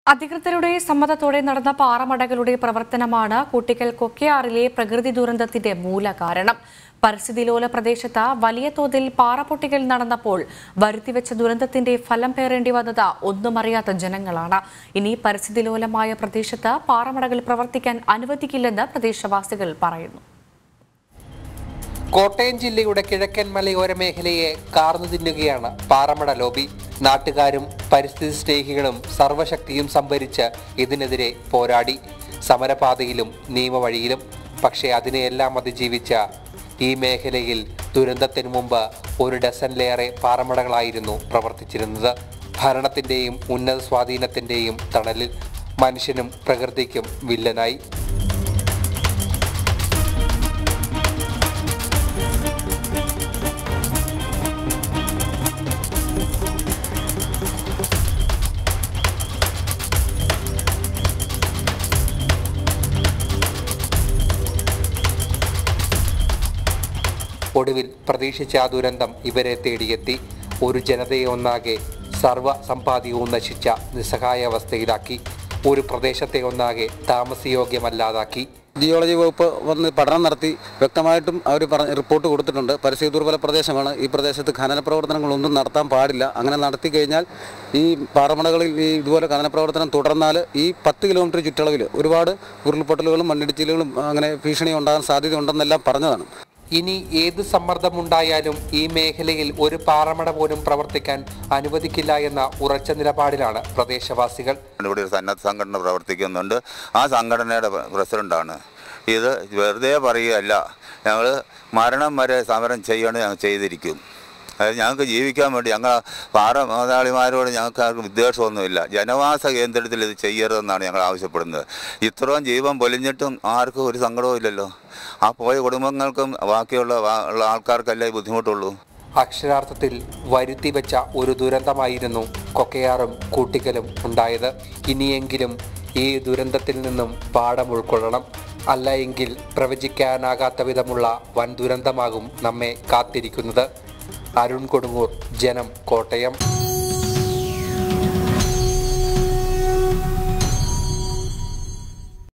അധികൃതരുടെ സമ്മതത്തോടെ നടന്ന പാറമടകളുടെ പ്രവർത്തനമാണ് കൂട്ടിക്കൽ കൊക്കയാറിലെ പ്രകൃതി ദുരന്തത്തിന്റെ മൂലകാരണം. പരിസ്ഥിതിലോല പ്രദേശത്ത് വലിയ തോതിൽ പാറപൊട്ടിക്കൽ നടന്നപ്പോൾ വരുത്തിവെച്ച ദുരന്തത്തിന്റെ ഫലം പേറേണ്ടി വന്നത് ഒന്നും അറിയാത്ത ജനങ്ങളാണ്. ഇനി പരിസ്ഥിതിലോലമായ പ്രദേശത്ത് പാറമടകൾ പ്രവർത്തിക്കാൻ അനുവദിക്കില്ലെന്ന് പ്രദേശവാസികൾ പറയുന്നു. കോട്ടയം ജില്ലയുടെ കിഴക്കൻ മലയോര മേഖലയെ കാർന്നു തിന്നുകയാണ് പാറമട ലോബി. നാട്ടുകാരും പരിസ്ഥിതി സ്നേഹികളും സർവശക്തിയും സംഭരിച്ച് ഇതിനെതിരെ പോരാടി, സമരപാതയിലും നിയമവഴിയിലും. പക്ഷേ അതിനെയെല്ലാം അതിജീവിച്ച ഈ മേഖലയിൽ ദുരന്തത്തിനു മുമ്പ് ഒരു ഡസനിലേറെ പാറമടകളായിരുന്നു പ്രവർത്തിച്ചിരുന്നത്. ഭരണത്തിൻ്റെയും ഉന്നത സ്വാധീനത്തിൻ്റെയും തണലിൽ മനുഷ്യനും പ്രകൃതിക്കും വില്ലനായി. ഒടുവിൽ പ്രതീക്ഷിച്ച ആ ദുരന്തം ഇവരെ തേടിയെത്തി. ഒരു ജനതയെ ഒന്നാകെ സർവ്വ സമ്പാദ്യവും നശിച്ച നിസ്സഹായാവസ്ഥയിലാക്കി. ഒരു പ്രദേശത്തെ ഒന്നാകെ താമസയോഗ്യമല്ലാതാക്കി. ജിയോളജി വകുപ്പ് വന്ന് പഠനം നടത്തി വ്യക്തമായിട്ടും അവർ റിപ്പോർട്ട് കൊടുത്തിട്ടുണ്ട്. പരിസ്ഥിതി ദുർബല പ്രദേശമാണ്. ഈ പ്രദേശത്ത് ഖനന പ്രവർത്തനങ്ങളൊന്നും നടത്താൻ പാടില്ല. അങ്ങനെ നടത്തി കഴിഞ്ഞാൽ ഈ പാറമടകളിൽ ഇതുപോലെ ഖനന പ്രവർത്തനം തുടർന്നാൽ ഈ 10 കിലോമീറ്റർ ചുറ്റളവിൽ ഒരുപാട് ഉരുൾപൊട്ടലുകളും മണ്ണിടിച്ചിലുകളും അങ്ങനെ ഭീഷണി ഉണ്ടാകാൻ സാധ്യതയുണ്ടെന്നെല്ലാം പറഞ്ഞതാണ്. ഇനി ഏത് സമ്മർദ്ദമുണ്ടായാലും ഈ മേഖലയിൽ ഒരു പാറമട പോലും പ്രവർത്തിക്കാൻ അനുവദിക്കില്ല എന്ന ഉറച്ച നിലപാടിലാണ് പ്രദേശവാസികൾ. ഇവിടെ ഒരു സന്നദ്ധ സംഘടന പ്രവർത്തിക്കുന്നുണ്ട്. ആ സംഘടനയുടെ പ്രസിഡന്റാണ്. ഇത് വെറുതെ പറയുകയല്ല, ഞങ്ങൾ മരണം വരെ സമരം ചെയ്യണമെന്ന് ഞങ്ങൾ ചെയ്തിരിക്കും. അതായത് ഞങ്ങൾക്ക് ജീവിക്കാൻ വേണ്ടി ഞങ്ങൾ പാറ മുതലാളിമാരോട് ഞങ്ങൾക്ക് ആർക്കും വിദ്വേഷമൊന്നുമില്ല. ജനവാസ കേന്ദ്രത്തിൽ ഇത് ചെയ്യരുതെന്നാണ് ഞങ്ങൾ ആവശ്യപ്പെടുന്നത്. ഇത്രയും ജീവൻ പൊലിഞ്ഞിട്ടും ആർക്കും ഒരു സങ്കടവും ഇല്ലല്ലോ. ആ പോയ കുടുംബങ്ങൾക്കും ബാക്കിയുള്ള ആൾക്കാർക്കല്ലേ ബുദ്ധിമുട്ടുള്ളൂ. അക്ഷരാർത്ഥത്തിൽ വരുത്തിവെച്ച ഒരു ദുരന്തമായിരുന്നു കൊക്കയാറും കൂട്ടിക്കലും ഉണ്ടായത്. ഇനിയെങ്കിലും ഈ ദുരന്തത്തിൽ നിന്നും പാഠം ഉൾക്കൊള്ളണം. അല്ല എങ്കിൽ പ്രവചിക്കാനാകാത്ത വിധമുള്ള വൻ ദുരന്തമാകും നമ്മെ കാത്തിരിക്കുന്നത്. അരുൺ കൊടുങ്ങൂർ, ജനം, കോട്ടയം.